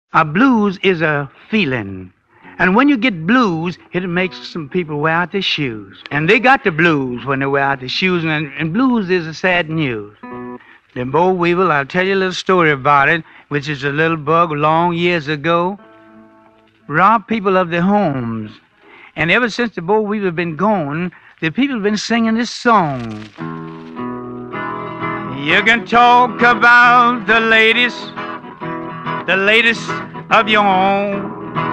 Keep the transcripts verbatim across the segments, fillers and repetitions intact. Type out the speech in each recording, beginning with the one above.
A blues is a feeling. And when you get blues, it makes some people wear out their shoes. And they got the blues when they wear out their shoes, and, and blues is a sad news. Then Boll Weevil, I'll tell you a little story about it, which is a little bug long years ago, robbed people of their homes. And ever since the Boll Weevil been gone, the people have been singing this song. You can talk about the latest, the latest of your own.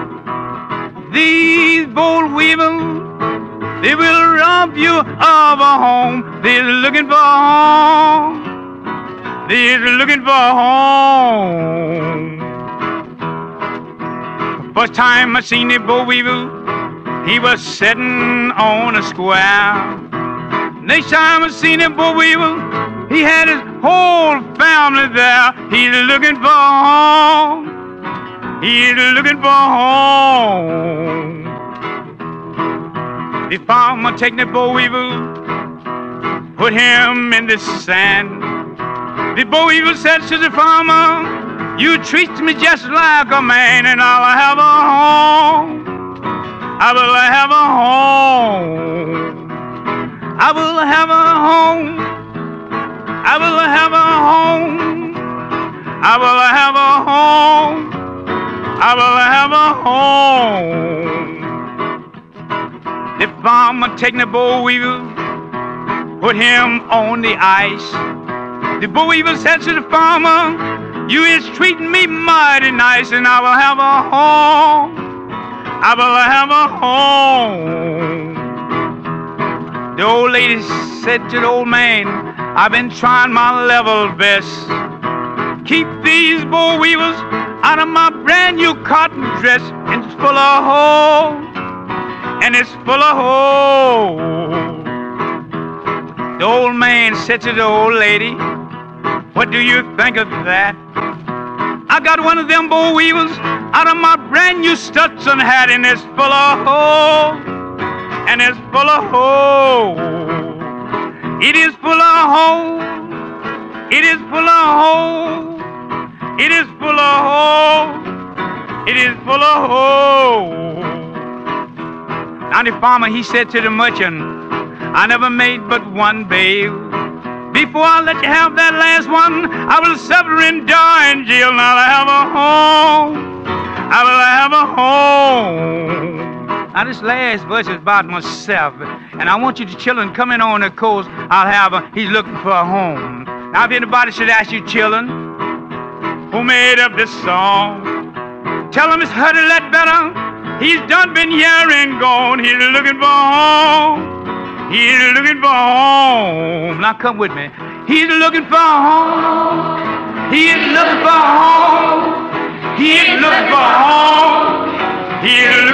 These Boll Weevil, they will rob you of a home. They're looking for a home. They're looking for a home. First time I seen the Boll Weevil, he was sitting on a square. Next time I seen the Boll Weevil, he had his whole family there. He's looking for a home. He's looking for a home. The farmer take the Boll Weevil, put him in the sand. The Boll Weevil said to the farmer, you treat me just like a man, and I'll have a home. I will have a home. I will have a home. I will have a home. I will have a home. I will have a home. The farmer taking the Boll Weevil, put him on the ice. The Boll Weevil said to the farmer, you is treating me mighty nice, and I will have a home. I will have a home. The old lady said to the old man, I've been trying my level best. Keep these Boll Weevils out of my brand new cotton dress. And it's full of holes. And it's full of holes. The old man said to the old lady, what do you think of that? I got one of them Boll Weevils out of my brand new Stetson hat, and it's full of holes. And it's full of holes. It is full of holes. It is full of holes. It is full of holes. It is full of holes. Now the farmer, he said to the merchant, I never made but one babe. Before I let you have that last one, I will suffer and die in jail. Now I'll have a home. I will have a home. Now this last verse is about myself, and I want you to children coming on the coast. I'll have a, he's looking for a home. Now if anybody should ask you children, who made up this song? Tell him it's Huddy Ledbetter. He's done been here and gone. He's looking for home. He's looking for home. Now come with me. He's looking for home. He's looking for home. He's looking for home. He's